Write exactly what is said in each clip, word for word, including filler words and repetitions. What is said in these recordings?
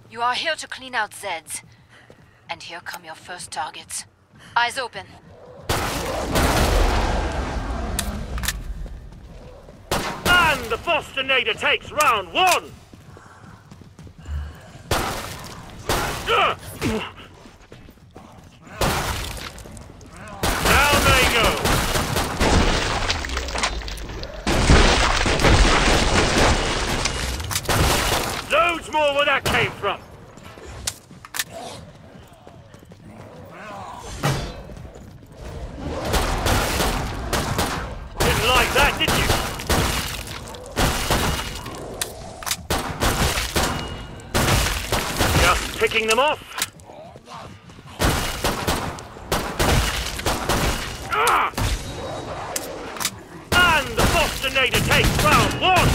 You are here to clean out zeds. And here come your first targets. Eyes open. And the Bostinator takes round one! Ugh. Down they go! Loads more where that came from! Didn't like that, did you? Just picking them off. Ah! And the Bostinator takes round one!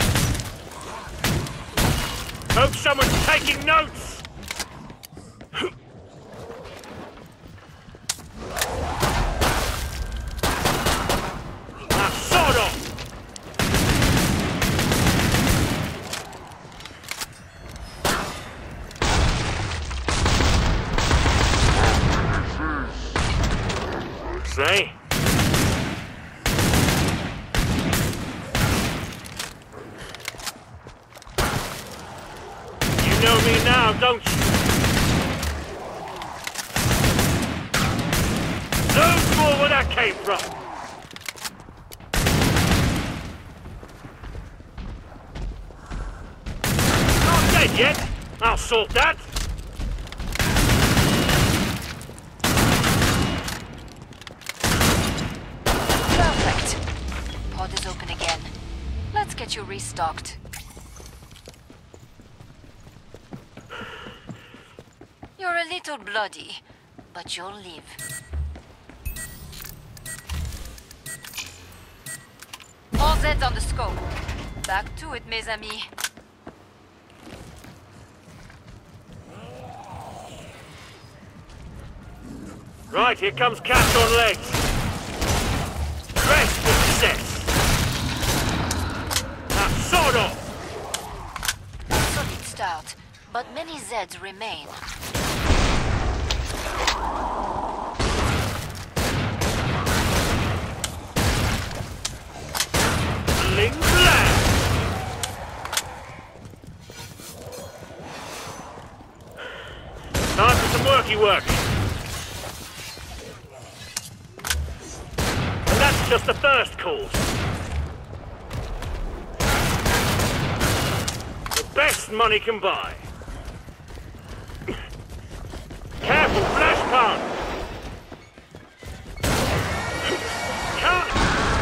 Hope someone's taking notes! Now sod off! Say? You know me now, don't you? Loads more where that came from. Not dead yet. I'll sort that. Perfect. Pod is open again. Let's get you restocked. You're a little bloody, but you'll live. All zeds on the scope. Back to it, mes amis. Right, here comes Cat on legs. Rest for success. Now sod off! Solid start, but many zeds remain. Bling blang! Time for some worky work. And that's just the first course. The best money can buy. Careful, fleshpounds! Can't...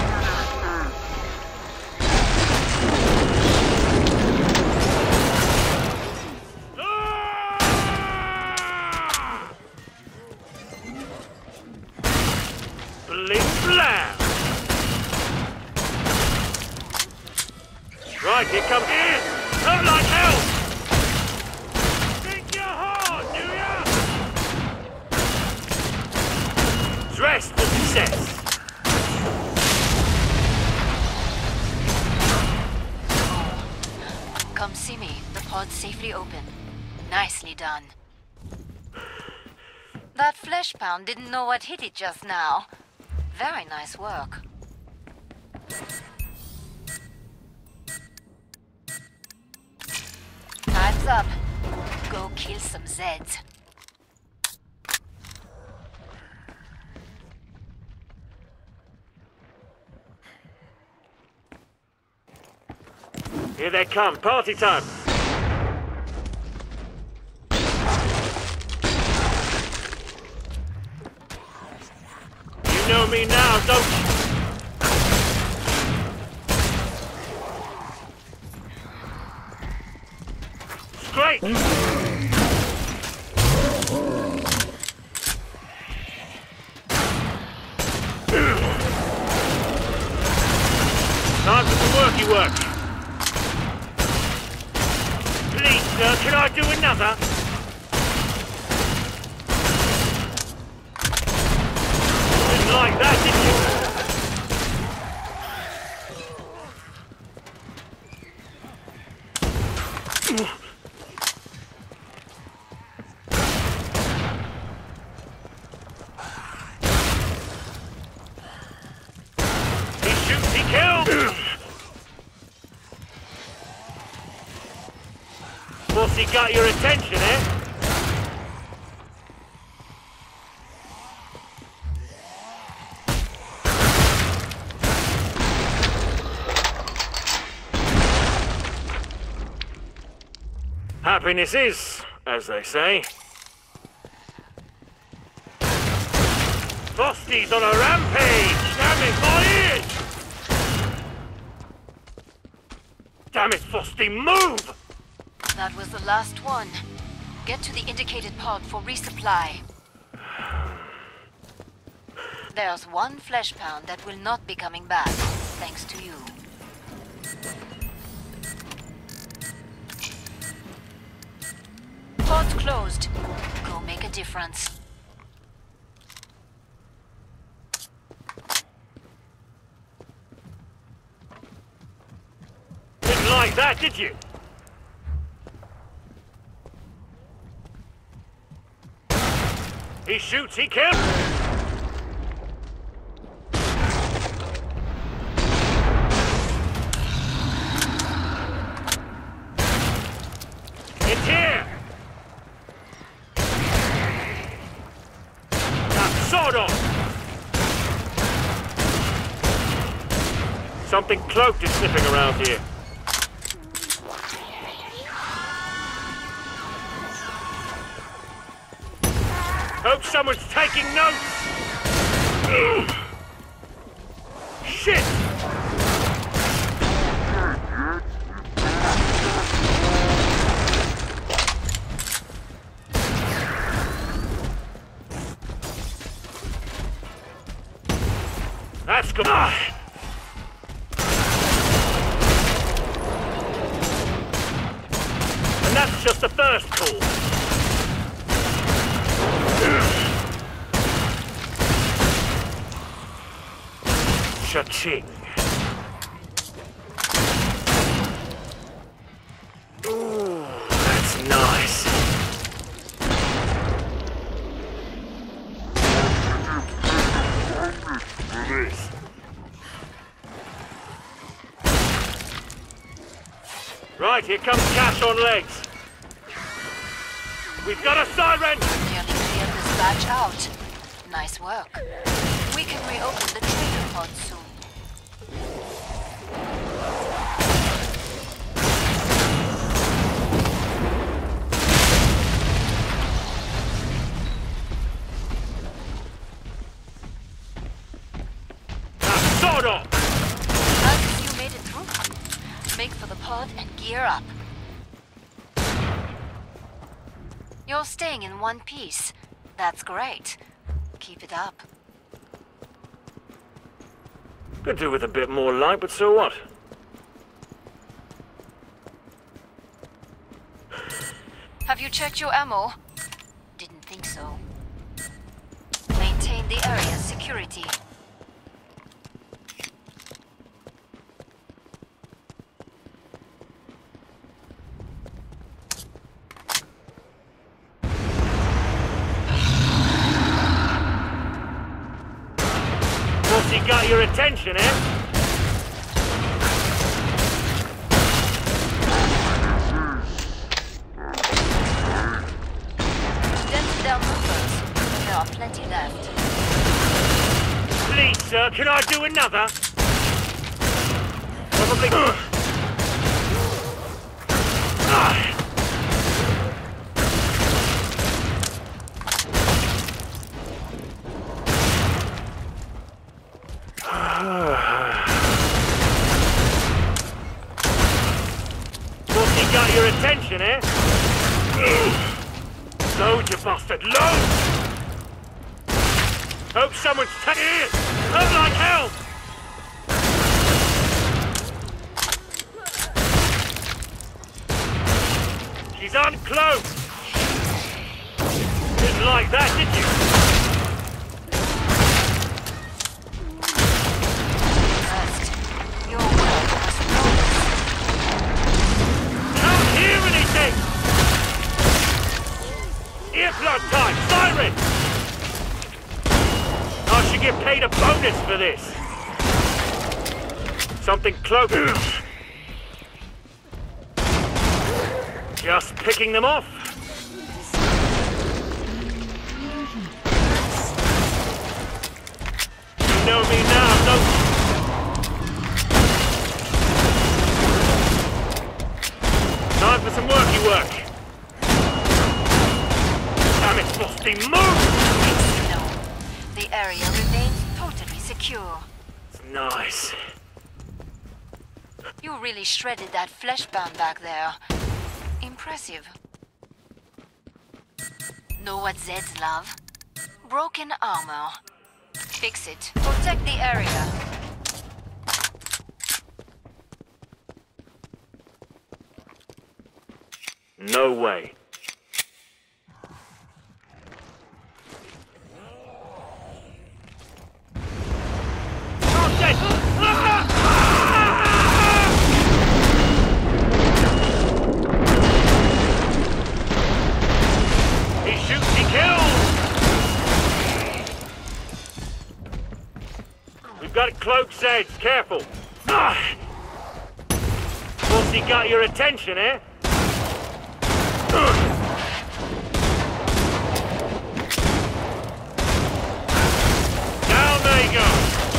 Bling blam! Right, here comes in! Hurt like hell! Think you're hard, do ya? Dressed for success! Come see me. The pod's safely open. Nicely done. That fleshpound didn't know what hit it just now. Very nice work. Time's up. Go kill some zeds. Here they come, party time! You know me now, don't you? Scrakes! Time for some worky work. Please, sir, can I do another? Didn't like that, did you? What's he got your attention, eh? Happiness is, as they say. Frosty's on a rampage! Damn it, my ears! Damn it, Frosty, move! That was the last one. Get to the indicated pod for resupply. There's one flesh pound that will not be coming back, thanks to you. Pod's closed. Go make a difference. Didn't like that, did you? He shoots, he kills! It's here! Sword on! Something cloaked is sniffing around here. Hope someone's taking notes! Shit! That's good. Ah. And that's just the first call. Cha-ching. Ooh, that's nice. This. Right, here comes cash on legs. We've got a siren! Nearly cleared this batch out. Nice work. We can reopen the trader pod soon. Now, sword off! As you made it through, make for the pod and gear up. You're staying in one piece. That's great. Keep it up. Could do with a bit more light, but so what? Have you checked your ammo? Didn't think so. Maintain the area's security. What's he got your attention, eh? Dented down movers. There are plenty left. Please, sir, can I do another? Probably. Ah. What's he got your attention, eh? Load, you bastard, load! Hope someone's taking it! Hurt like hell! She's uncloaked! Didn't like that, did you? First, your world must Can't hear anything! Earplug time! Siren! I should get paid a bonus for this! Something cloaked. Just picking them off. You know me now, don't you? Time for some worky work. Damn it, Frosty, move! No. The area remains totally secure. It's nice. You really shredded that fleshpound back there. Impressive. Know what zeds love? Broken armor. Fix it. Protect the area. No way. Oh, dead! He shoots, he kills! We've got cloaked zeds, careful! Ah! Once he got your attention, eh? Down they go!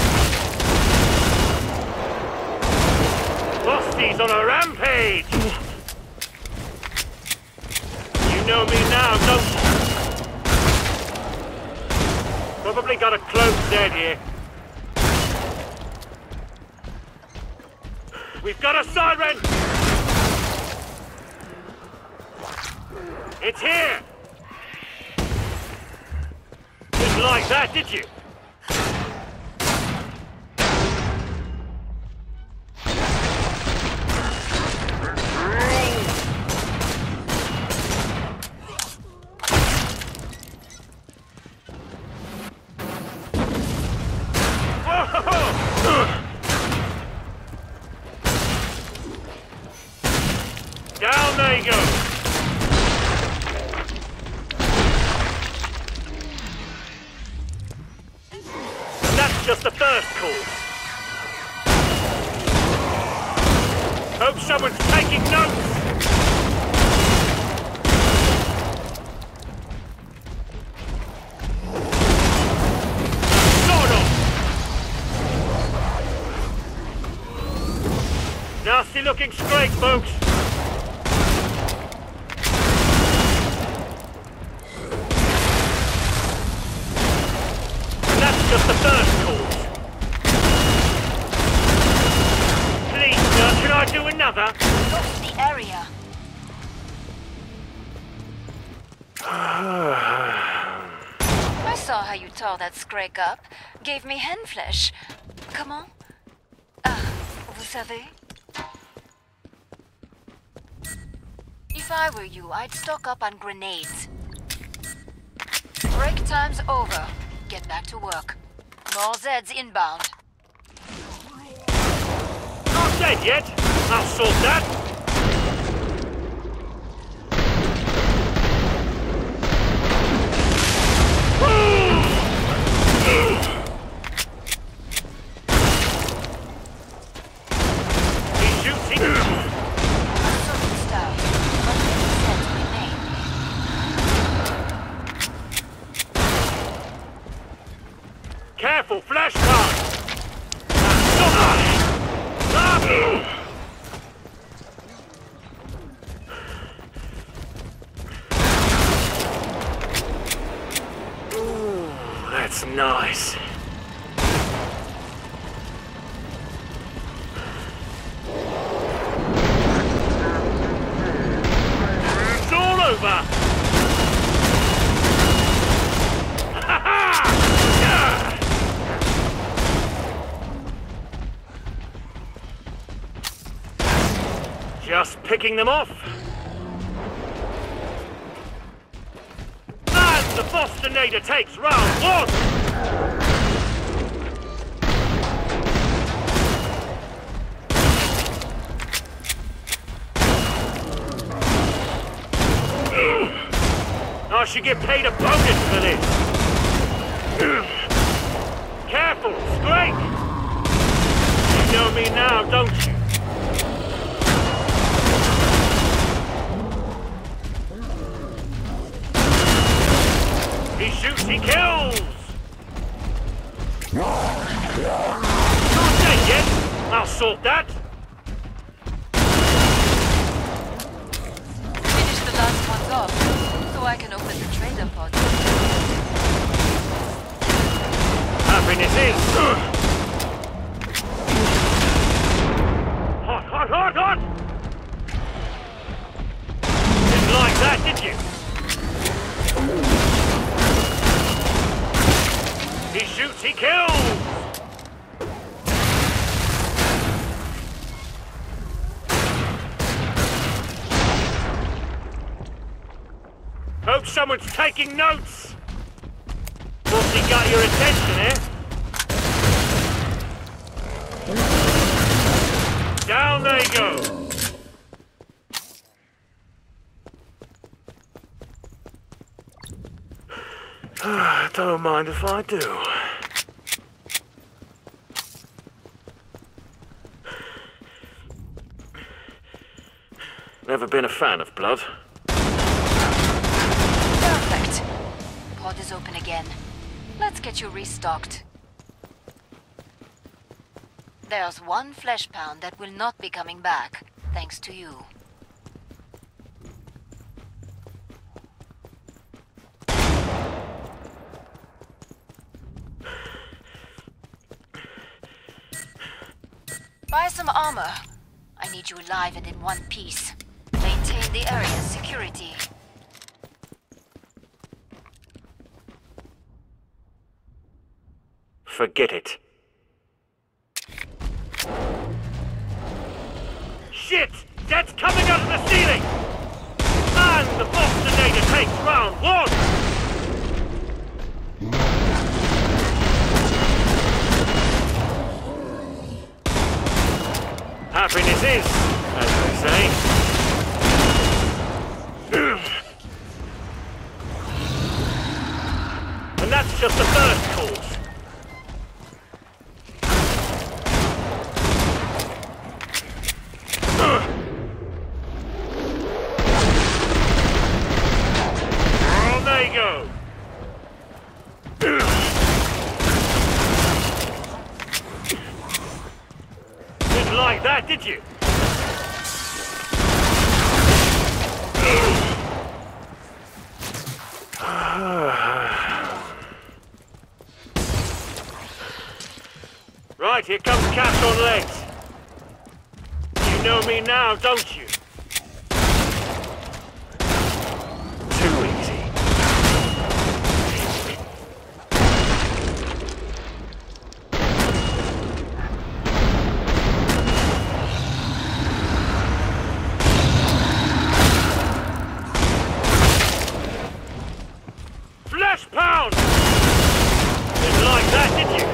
Frosty's on a rampage! You know me now, don't you? Probably got a cloaked Zed here. We've got a siren! It's here! Didn't like that, did you? Down they go! Just the first course. Hope someone's taking notes. Sort of. Nasty looking scrake, folks. That's just the first course. Please, sir, can I do another? Lost the area. I saw how you tore that scrake up. Gave me hen flesh. Comment? Ah, vous savez? If I were you, I'd stock up on grenades. Break time's over. Get back to work. More Zeds inbound. Not dead yet. I'll sort that. He shoots, he Certain stuff, but many Zeds remain. Careful, fleshpounds! Ooh, that's nice. It's all over! Just picking them off. And the Bostinator takes round one. I should get paid a bonus for this. Careful, Scrake. You know me now, don't you? shoots, he kills! Not dead yet! I'll sort that! Finish the last ones off, so I can open the trader pod. Happiness is... Hot, hot, hot, hot! Didn't like that, did you? He shoots, he kills! Hope someone's taking notes! Thought he got your attention, eh? Down they go! Don't mind if I do. Never been a fan of blood. Perfect. Pod is open again. Let's get you restocked. There's one flesh pound that will not be coming back, thanks to you. Buy some armor. I need you alive and in one piece. Maintain the area's security. Forget it. Shit! That's coming out of the ceiling! And the box detonator takes round one! Happiness is, as they say. And that's just the first course. On they go. Didn't like that, did you? Right, here comes Cash on legs. You know me now, don't you? Too easy. Fleshpounds! Didn't like that, did you?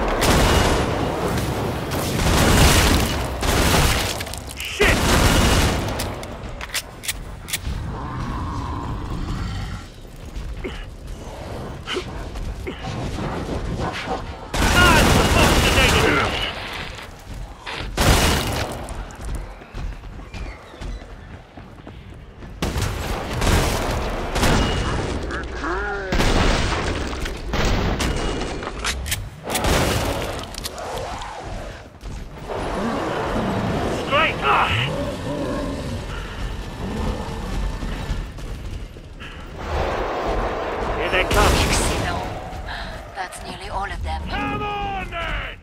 Here they come. No, that's nearly all of them. Come on, then!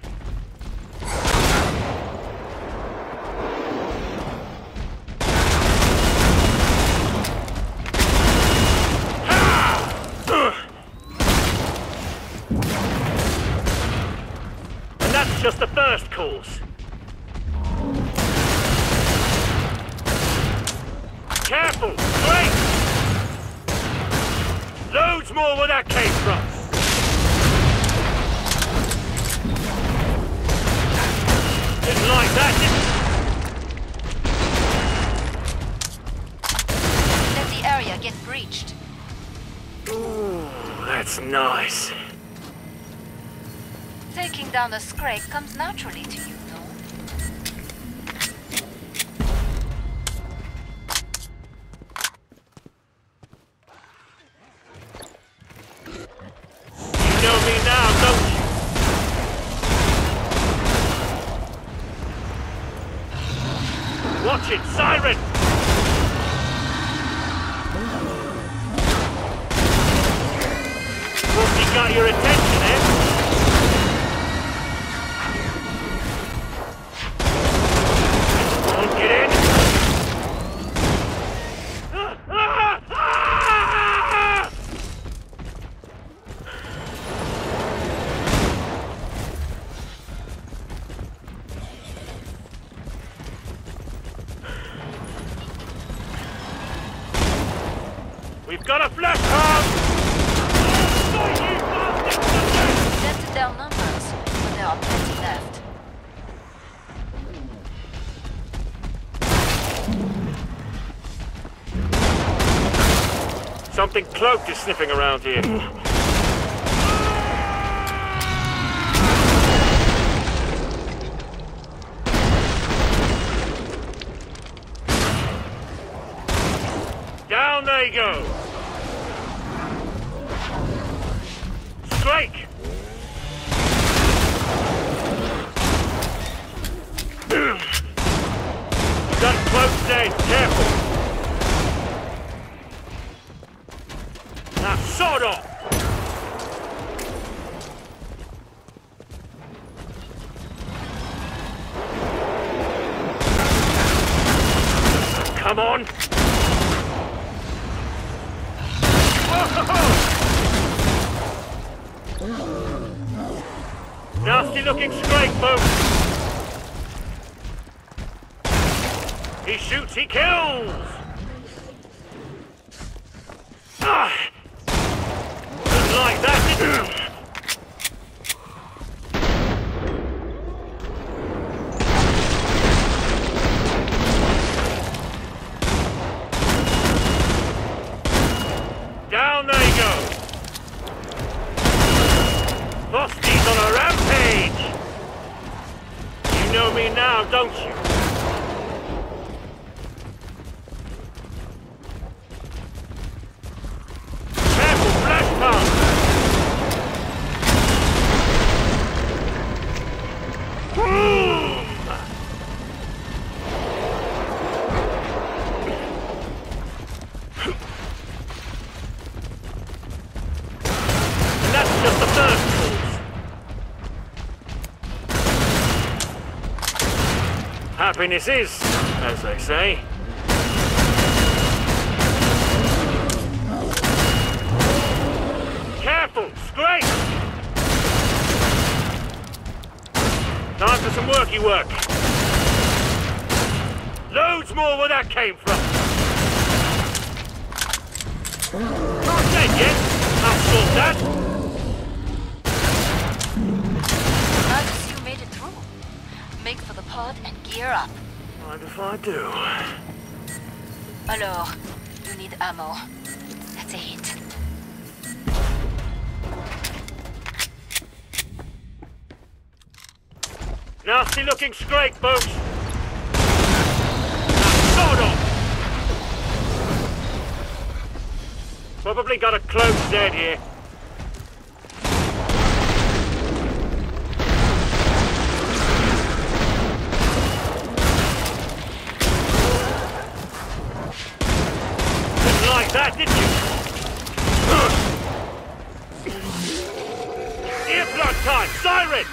And that's just the first course. Careful! Scrakes! Loads more where that came from! Didn't like that, did Let the area get breached. Ooh, that's nice. Taking down a scrake comes naturally to you, no? Watch it, siren! He got your attention, eh? Get in! We've got a fleshpound! Dented their numbers, but there are plenty left. Something cloaked is sniffing around here. Down they go! Scrake! Got close dead, careful! Now sod off! Come on! Nasty looking scrake, folks! He shoots, he kills! Ah! Didn't like that, did you? Down they go! Fosty's on a rampage! You know me now, don't you? Careful, fleshpounds! Boom! And that's just the first course. Happiness is, as they say. Careful, scrape! Time for some worky work. Loads more where that came from. Not dead yet. I'll sort that. Glad to see you made it through. Make for the pod and gear up. Mind if I do? Alors, you need ammo. That's a hint. Nasty looking scrape, folks. Now, sod off. Probably got a close zed here. Didn't like that, did you? Earplug time, siren!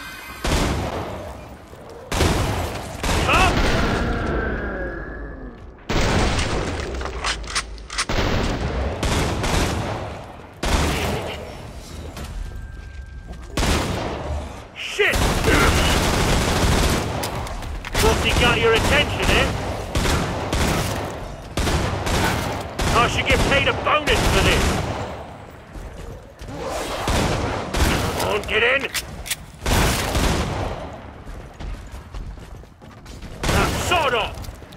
Come! Shit! Frosty got your attention, eh? I should get paid a bonus for this. Come on, get in! Now, sod off!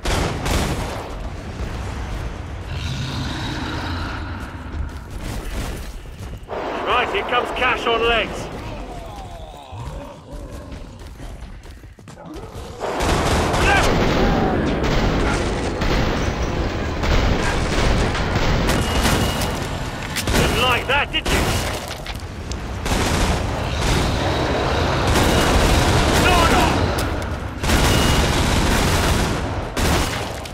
Right, here comes cash on legs. Like that, did you? No, no!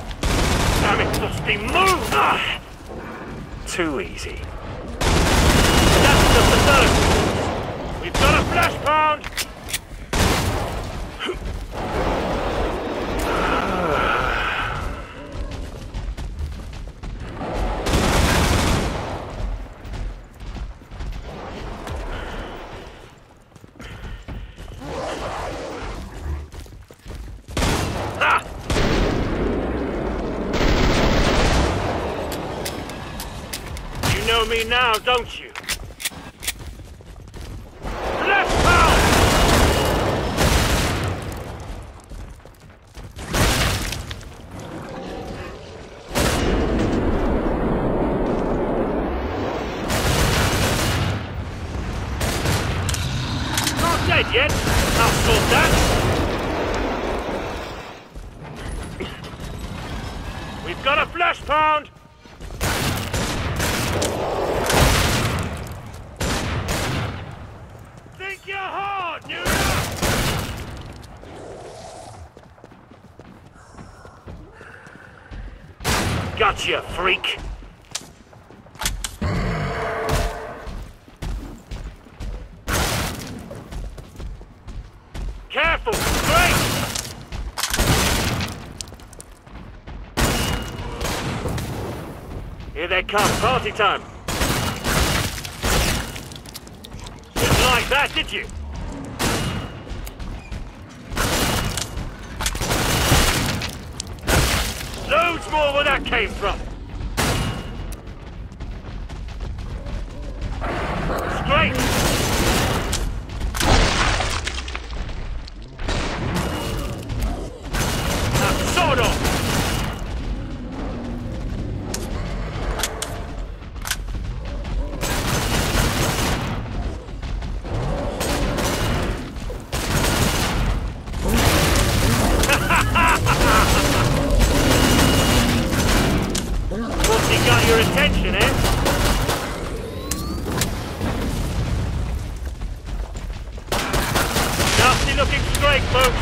too easy. That's just the first. We've got a flesh pound! You know me now, don't you? Left pound! Not dead yet. I'll sort that. We've got a flesh pound! Think you're hard, New York! Gotcha, freak! Careful! Great! Here they come, party time! Didn't like that, did you? Loads more where that came from! Scrakes! Now, sword off! What's he got your attention, eh? Nasty looking scrake, folks!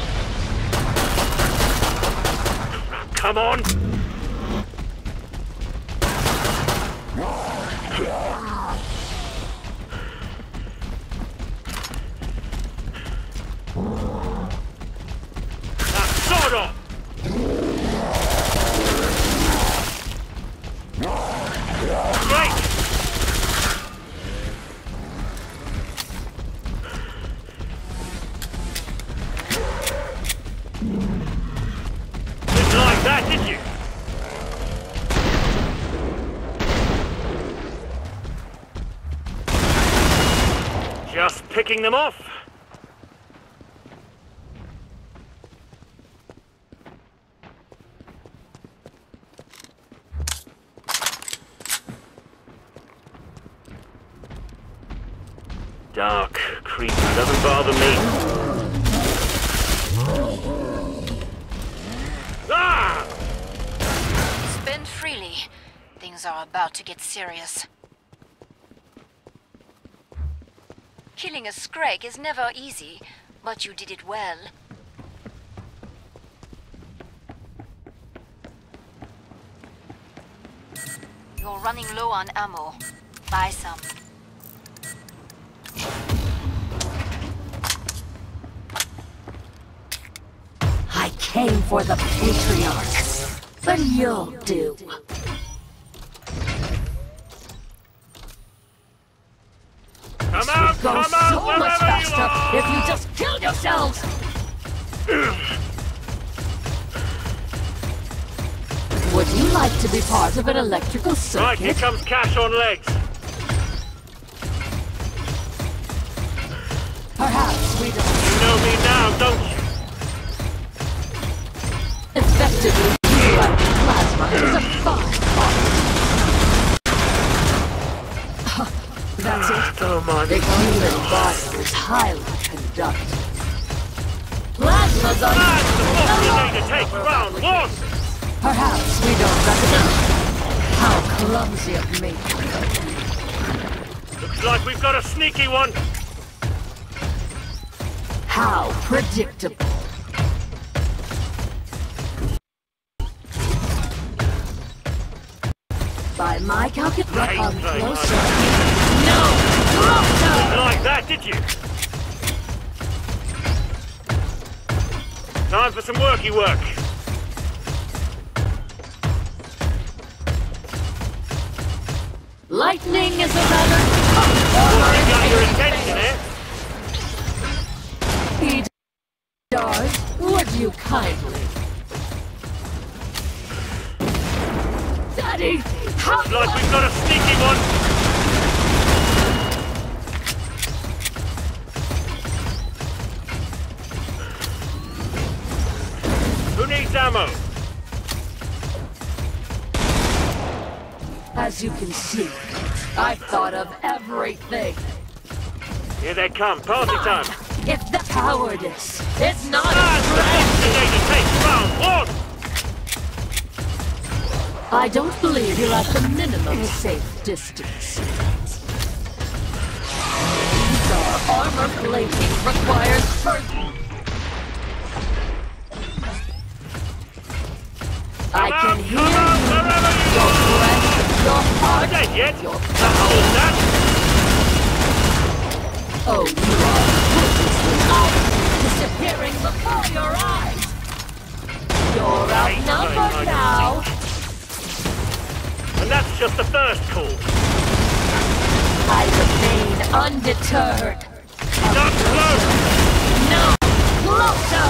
Come on! Now, sword off! Great! Didn't like that, did you? Just picking them off. Dark creature doesn't bother me. Ah! Spend freely. Things are about to get serious. Killing a scrake is never easy, but you did it well. You're running low on ammo. Buy some. I came for the Matriarch, but you'll do. Come out! Go Come out! so much Wherever you faster are! if you just kill yourselves! Would you like to be part of an electrical circuit? Right, here comes Cash on legs. Perhaps we don't. You know me now, don't you? Effectively, radioactive plasma is a fine art. That's it. Don't mind The it. human body is highly conductive. Plasma's on. That's the boss you need to take round one! Perhaps we don't recognize how clumsy of me. Looks like we've got a sneaky one. How predictable. By By my calculation, Hey, come hey, closer. No! Closer! Didn't like that, did you? Time for some worky work. Lightning is a rather Well, you got your attention, eh? He does. Would you kindly? Daddy, how Looks like we've got a sneaky one. Who needs ammo? As you can see, I've thought of everything. Here they come. Party time. If the cowardice is not Ah, a the strength, I don't believe you're at the minimum safe distance. These are armor plating requires further. I can hear Come on, wherever you your are. breath, your heart, Dead yet? your Hold that. Oh, you are hopelessly out, disappearing before your eyes. You're outnumbered now. And that's just the first call. I remain undeterred. Not close. No, closer.